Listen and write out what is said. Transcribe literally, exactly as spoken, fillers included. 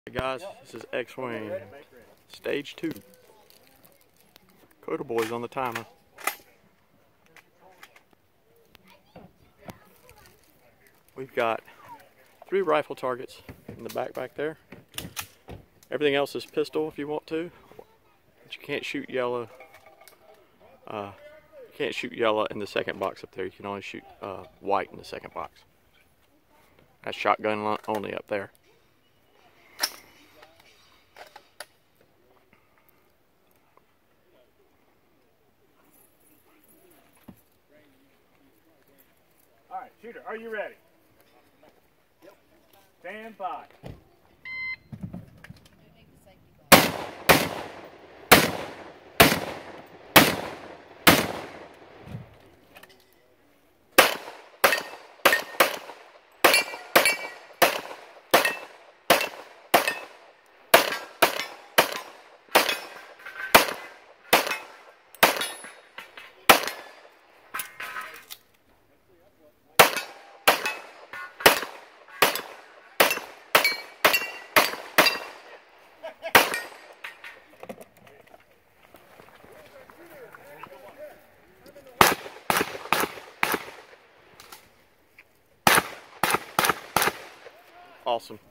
Hey guys, this is X-Wing Stage two. Coda Boys on the timer. We've got three rifle targets in the back back there. Everything else is pistol if you want to, but you can't shoot yellow. Uh, you can't shoot yellow in the second box up there. You can only shoot uh, white in the second box. That's shotgun only up there. All right, shooter, are you ready? Yep. Stand by. Awesome.